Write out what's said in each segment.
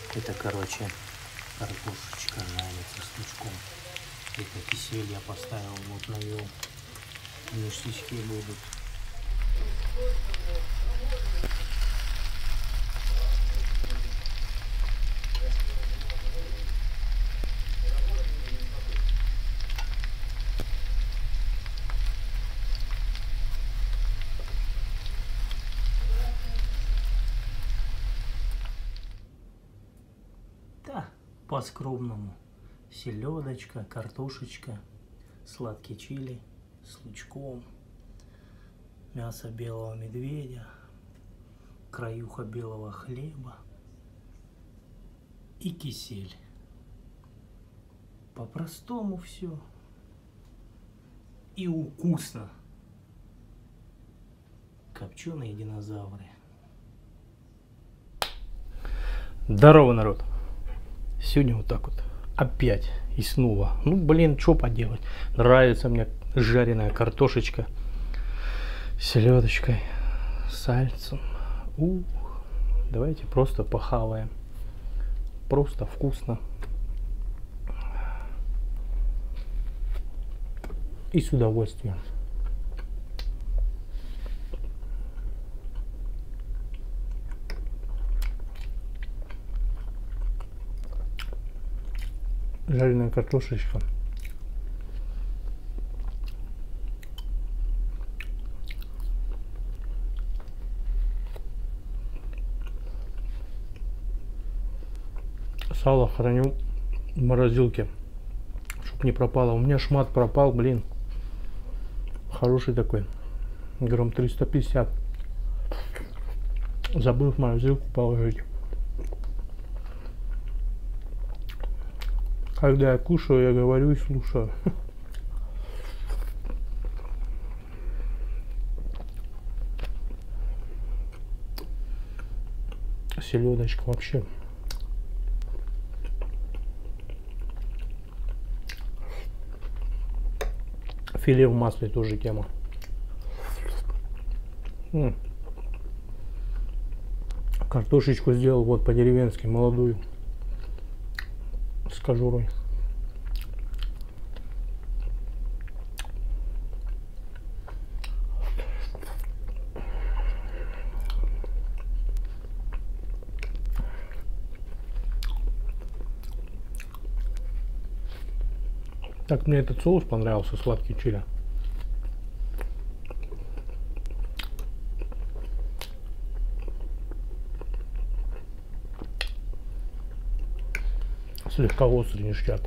Это, короче, картошечка жарится с лучком. Это кисель я поставил, вот навел. Ништячки будут. Да, по-скромному. Селедочка, картошечка, сладкий чили с лучком, мясо белого медведя, краюха белого хлеба и кисель. По-простому все. И вкусно. Копченые динозавры. Здорово, народ. Сегодня вот так вот. Опять и снова. Ну, блин, что поделать. Нравится мне жареная картошечка с селедочкой, сальцем. Давайте просто похаваем. Просто вкусно. И с удовольствием. Жареная картошечка. Сало храню в морозилке, чтоб не пропало. У меня шмат пропал, блин. Хороший такой. Грамм 350. Забыл в морозилку положить. Когда я кушаю, я говорю и слушаю. Селедочка вообще. Филе в масле тоже тема. Картошечку сделал вот по-деревенски, молодую. С кожурой. Так, мне этот соус понравился, сладкий чили. Слегка острый ништяк.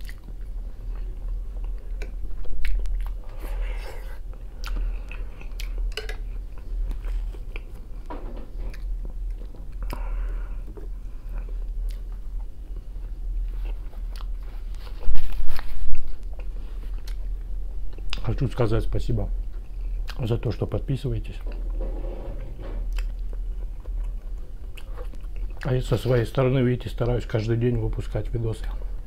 Хочу сказать спасибо за то, что подписываетесь. А я со своей стороны, видите, стараюсь каждый день выпускать видосы.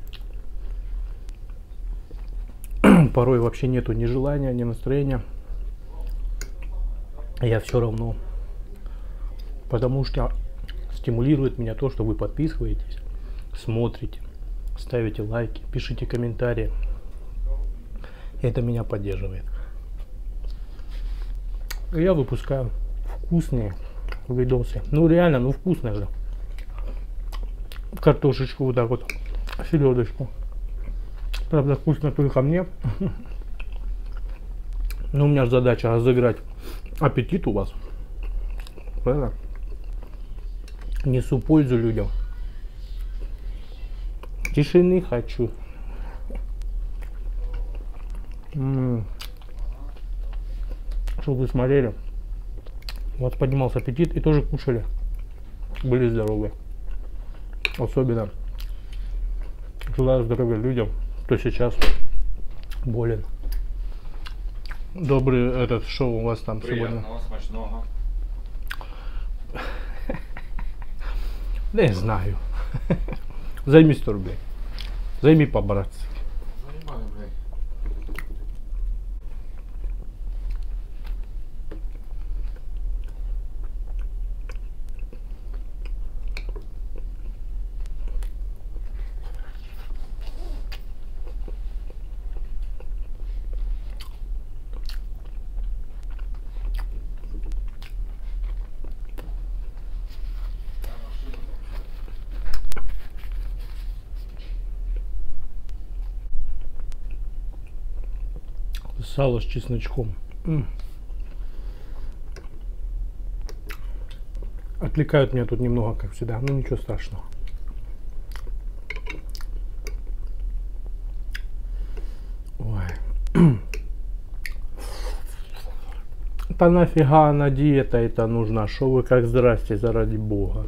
Порой вообще нету ни желания, ни настроения. Я все равно. Потому что стимулирует меня то, что вы подписываетесь, смотрите, ставите лайки, пишите комментарии. Это меня поддерживает. И я выпускаю вкусные видосы. Ну реально, ну вкусные же. Картошечку вот так вот, селедочку. Правда, вкусно только мне. Но у меня задача разыграть аппетит у вас. Правильно? Несу пользу людям. Тишины хочу. Чтобы вы смотрели. У вас поднимался аппетит и тоже кушали. Были здоровы. Особенно желаю здоровья людям, кто сейчас болен. Добрый этот шоу у вас там приятного, сегодня. Смачного. Да я знаю. Займи 100 рублей. Займи по-братски. Занимаю, блядь. Сало с чесночком. Отвлекают меня тут немного, как всегда, но ничего страшного. Ой. Да нафига она диета это нужна? Шо вы как здрасте, заради бога.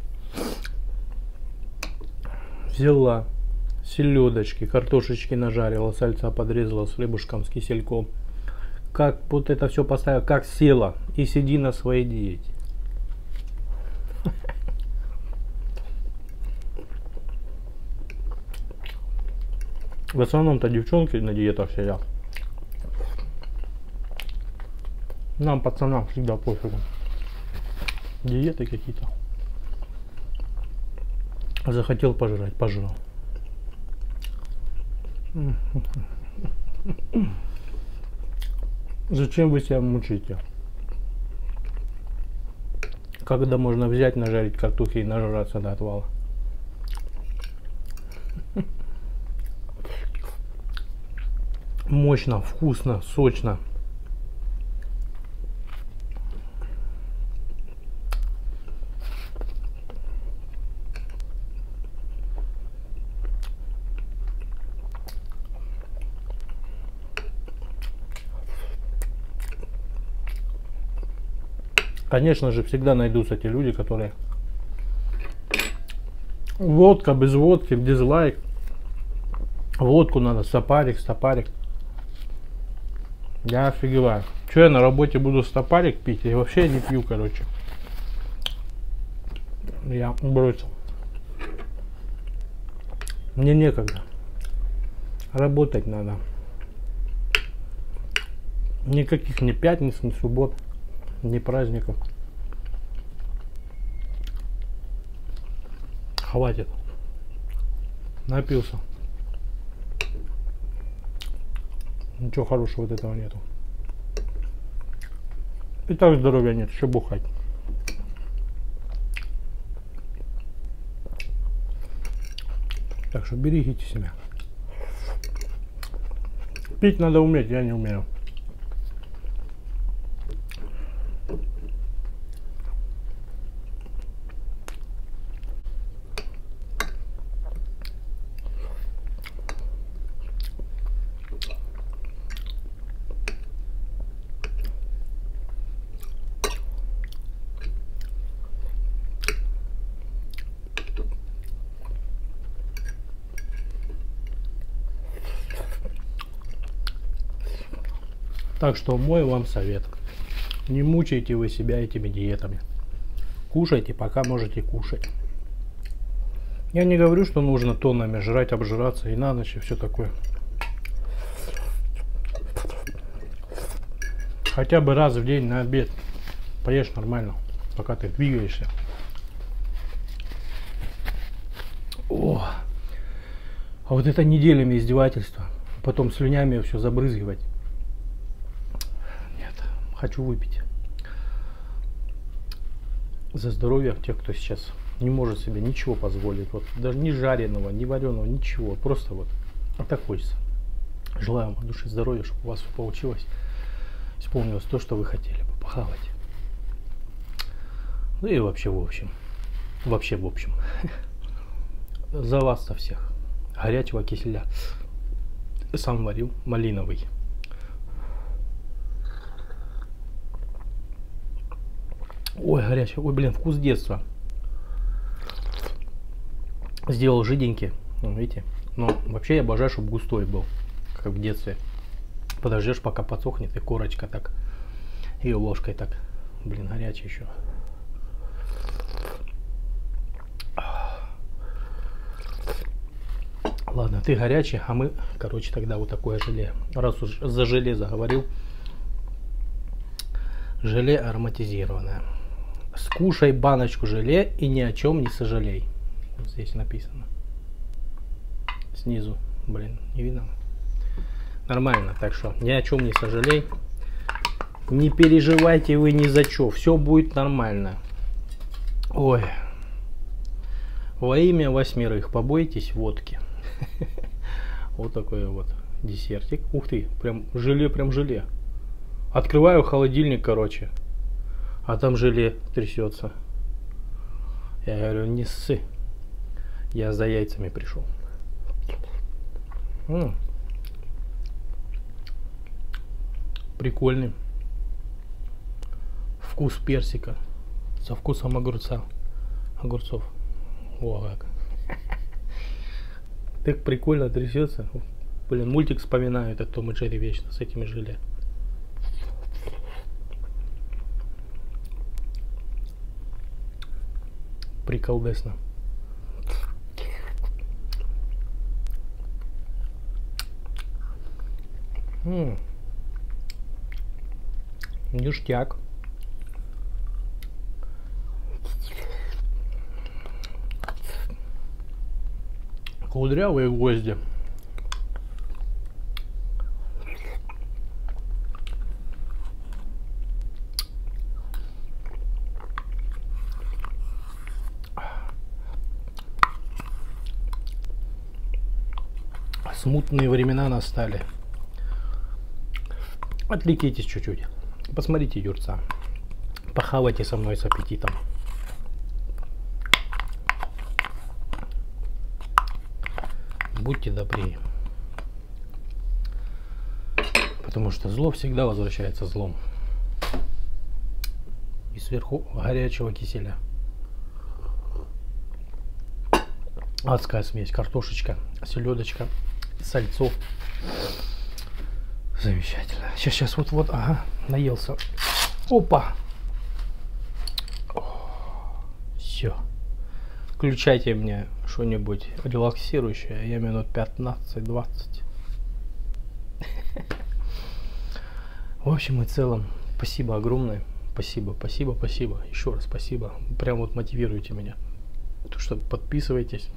Взяла селедочки, картошечки нажарила, сальца подрезала с хлебушком, с кисельком. Как вот это все поставила, как села и сиди на своей диете. В основном-то девчонки на диетах сидят. Нам, пацанам, всегда пофигу. Диеты какие-то. Захотел пожрать, пожрал. Зачем вы себя мучите? Когда можно взять, нажарить картохи и нажраться до отвала. Мощно, вкусно, сочно. Конечно же, всегда найдутся те люди, которые водка, без водки, дизлайк. Водку надо, стопарик, стопарик. Я офигеваю. Че я на работе буду стопарик пить? Я вообще не пью, короче. Я бросил. Мне некогда. Работать надо. Никаких ни пятниц, ни суббот, ни праздников. Хватит. Напился. Ничего хорошего от этого нету. И так здоровья нет, еще бухать. Так что берегите себя. Пить надо уметь, я не умею. Так что мой вам совет. Не мучайте вы себя этими диетами. Кушайте, пока можете кушать. Я не говорю, что нужно тоннами жрать, обжираться и на ночь и все такое. Хотя бы раз в день на обед поешь нормально, пока ты двигаешься. О, а вот это неделями издевательства. Потом слюнями все забрызгивать. Хочу выпить. За здоровье тех, кто сейчас не может себе ничего позволить. Вот, даже ни жареного, ни вареного, ничего. Просто вот так хочется. Желаю вам от души здоровья, чтобы у вас все получилось. Исполнилось то, что вы хотели бы похавать. Ну и вообще в общем. Вообще в общем. За вас-то всех. Горячего киселя. Сам варил, малиновый. Ой, горячий. Ой, блин, вкус детства. Сделал жиденький. Видите? Но вообще я обожаю, чтобы густой был. Как в детстве. Подождешь, пока подсохнет, и корочка так. И ложкой так. Блин, горячий еще. Ладно, ты горячий, а мы, короче, тогда вот такое желе. Раз уж за желе заговорил. Желе ароматизированное. Скушай баночку желе и ни о чем не сожалей. Вот здесь написано. Снизу. Блин, не видно. Нормально, так что ни о чем не сожалей. Не переживайте вы ни за что. Все будет нормально. Ой. Во имя 8 побойтесь водки. Вот такое вот десертик. Ух ты, прям желе, прям желе. Открываю холодильник, короче, а там желе трясется. Я говорю, не ссы. Я за яйцами пришел. Прикольный. Вкус персика со вкусом огурцов. О, как. Так прикольно трясется. Блин, мультик вспоминаю, этот Том и Джерри вечно с этими желе. Приколдесно. Ништяк. Кудрявые гвозди. Смутные времена настали. Отвлекитесь чуть-чуть. Посмотрите юрца. Похавайте со мной с аппетитом. Будьте добрее. Потому что зло всегда возвращается злом. И сверху горячего киселя. Адская смесь. Картошечка, селедочка, сальцо. Замечательно. Сейчас, вот, ага, наелся. Опа! Все. Включайте мне что-нибудь релаксирующее. Я минут 15-20. В общем и целом, спасибо огромное. Спасибо. Еще раз спасибо. Прям вот мотивируете меня. То, что подписывайтесь.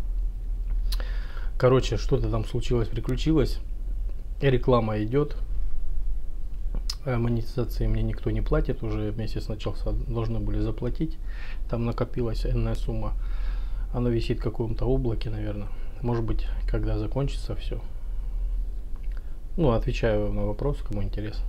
Короче, что-то там случилось, приключилось. Реклама идет. Монетизации мне никто не платит. Уже месяц начался, должны были заплатить. Там накопилась энная сумма. Она висит в каком-то облаке, наверное. Может быть, когда закончится все. Ну, отвечаю на вопрос, кому интересно.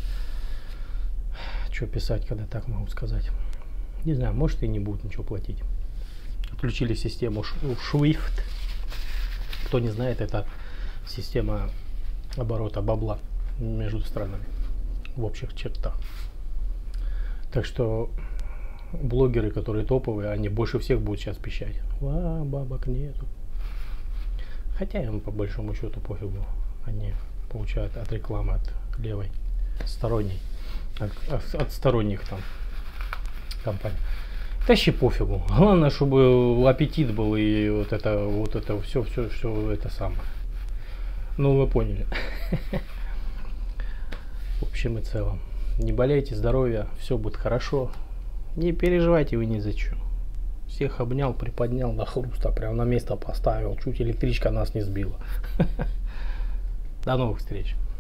Что писать, когда так могу сказать. Не знаю, может и не будут ничего платить. Отключили систему SWIFT. Кто не знает, это система оборота бабла между странами в общих чертах. Так что блогеры, которые топовые, они больше всех будут сейчас пищать. Бабок нету. Хотя им по большому счету пофигу. Они получают от рекламы, от левой, сторонней, от сторонних там компаний. Тащи пофигу. Главное, чтобы аппетит был и вот это все это самое. Ну, вы поняли. В общем и целом. Не болейте, здоровья, все будет хорошо. Не переживайте вы ни за что. Всех обнял, приподнял до хруста, прям на место поставил. Чуть электричка нас не сбила. До новых встреч.